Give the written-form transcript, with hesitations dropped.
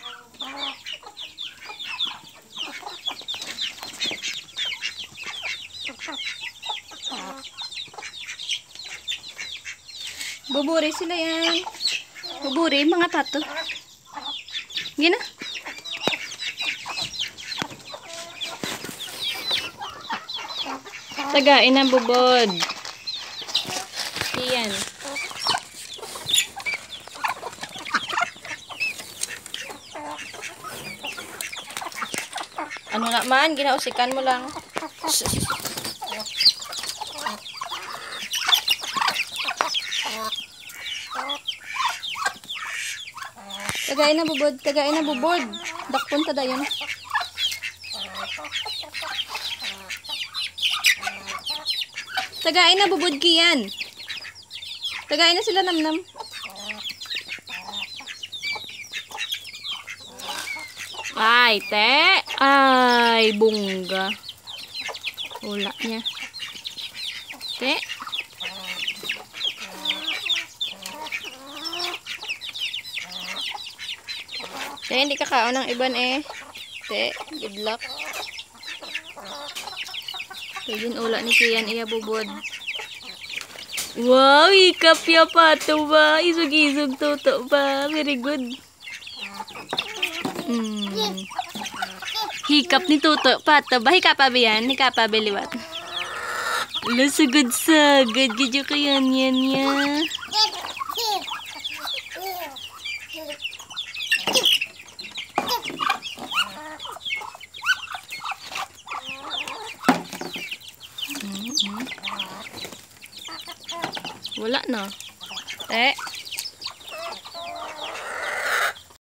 Buburi sila yan. Buburi, mga pato. Gina. Tagain ang bubod. Iyan. Ano naman, ginausikan mo lang. Tagain na bubod, tagain na bubod. Dakpon ta dayon. Tagain na bubod kiyan. Tagain na sila namnam. Ay, te. Ay, bungga. Wala niya. Te. Te, hindi kakaon ng iban eh. Te, good luck. Kaya ula ni Kian iya bubod. Wow, hikap ya pato ba? Isog-isog toto ba? Very good. Hikap ni Toto pato ba? Hikap pa ba yan? Hikap pa ba liwat? Wala sagad-sagad. Gadyo ka yan ya. Wala na.